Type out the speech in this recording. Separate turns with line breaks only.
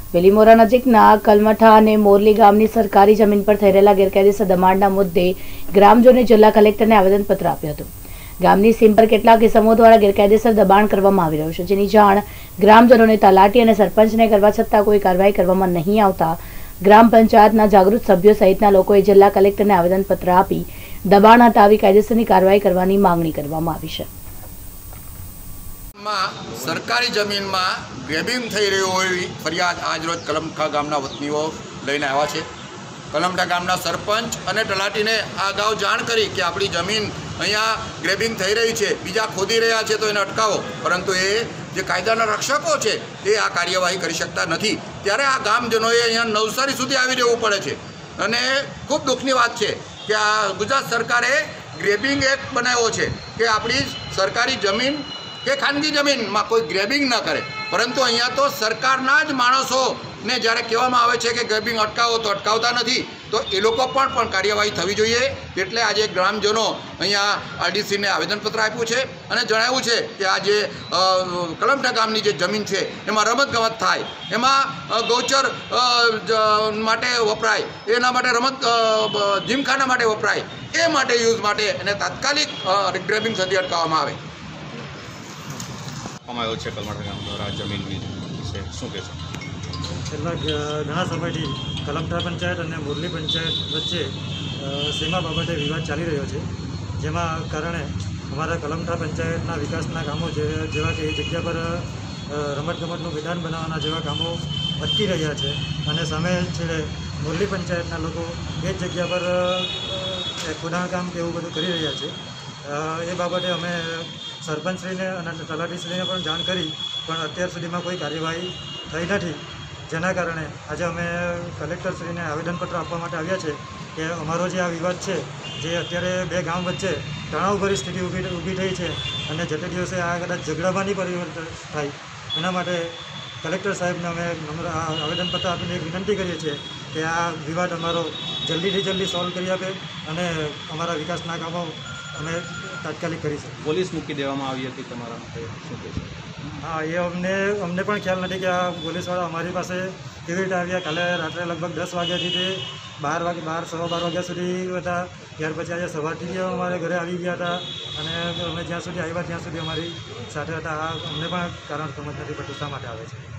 વેલીમોરા નજીકના કલમઠા અને મોરલી ગામની સરકારી જમીન પર થઈ રહેલા ગેરકાયદેસર દબાણના મુદ્દે ગ્રામજનોએ જિલ્લા કલેક્ટરને આવેદનપત્ર આપ્યું હતું। ગામની સીમ પર કેટલાક ઇસમો દ્વારા ગેરકાયદેસર દબાણ કરવામાં આવી રહ્યું છે, જેની જાણ ગ્રામજનોને તલાટી અને સરપંચને કરવા છતાં કોઈ કાર્યવાહી કરવામાં નહીં આવતા ગ્રામ પંચાયતના જાગૃત સભ્યો સહિતના લોકોએ જિલ્લા કલેક્ટરને આવેદનપત્ર આપી દબાણ હટાવી કાયદેસરની કાર્યવાહી કરવાની માંગણી કરવામાં આવી છે।
सरकारी जमीन में ग्रेबिंग थई रही होई फरियाद आज रोज कलमठा गामना वतनीओ लईने आव्या छे। कलमठा गामना सरपंच अने तलाटी ने अगाऊ जाण करी कि आपणी जमीन अहींया ग्रेबिंग थई रही है, बीजा खोदी रह्या छे तो एने अटकावो, परंतु ए जे कायदाना रक्षको छे ते आ कार्यवाही करी शकता नथी। त्यारे आ गामजनोए अहींया नवसारी सुधी आवी रहेवुं पड़े छे अने खूब दुखनी वात छे कि आ गुजरात सरकारे ग्रेबिंग एक्ट बनाव्यो छे कि आपणी सरकारी जमीन के खानगी जमीन में कोई ग्रेबिंग न करे, परंतु अहींया तो सरकारना ज माणसों ने ज्यारे कहेवामां आवे छे कि ग्रेबिंग अटकावो तो अटकावता नहीं, तो ए लोको पण कार्यवाही थवी जोईए। एटले आज ग्रामजनों अहींया आरडीसी ने आवेदनपत्र आप्युं छे अने जणाव्युं छे कि आ जे कलमठा गामनी जे जमीन छे एमां रमतगमत थाय, एमां गौचर माटे वपराय, एना माटे रमत जीमखाना माटे वपराय, ए माटे यूज माटे अने तात्कालिक ग्रेबिंग थती अटकाववामां आवे।
कलमठा गाम द्वारा जमीन विषय शू कहो?
छेल्ला घणा समयथी कलमठा पंचायत और मोरली पंचायत वच्चे सीमा बाबते विवाद चाली रह्यो छे, जेमां कारणे अमारा कलमठा पंचायतना विकासना कामों जेवा कि जग्या पर रमतगमतनुं मैदान बनाववाना जेवा कामों अटकी रह्या छे अने सामे छेड़े मोरली पंचायतना लोको ए जग्या पर खोदाण काम के एवुं बधुं करी रह्या छे। ए बाबते अमे सरपंचश्रीने अने तलाटीश्रीने पण जाण करी पण अत्यार सुधीमां कोई कार्यवाही थई नथी, जेना कारणे आज अमे कलेक्टरश्रीने आवेदनपत्र आपवा माटे आव्या छे कि अमारो जे आ विवाद छे जे अत्यारे बे गाम वच्चे तणावभरी स्थिति ऊभी थई छे अने जे ते दिवसे आ कदाच झगड़ामां परिवर्तन थाय एना माटे कलेक्टर साहेबने अमे आवेदनपत्र आपीने एक विनंती करीए छीए कि आ विवाद अमारो जल्दी जल्दी सॉल्व करी आपे अने अमारा विकासना कामों अमे तात्कालिक करी सकीए।
पोलीस मूकी देवामां आवी हती तमारा माटे शुं कहेशो?
हाँ, ये अमने पण ख्याल नहीं कि आ पोलीसवाळा अमारी पासे केवी रीते आव्या। काले रात्रे लगभग 10 वाग्याथी ते 12 सवा 12 वाग्या सुधी हता, त्यार पछी आज सवारथी अमारे घरे आवी गया था अने अमे ज्यां सुधी आव्या त्यां सुधी अमारी साथे हता। अमने पण कारण समज नहीं पड़ती शा माटे आवे छे।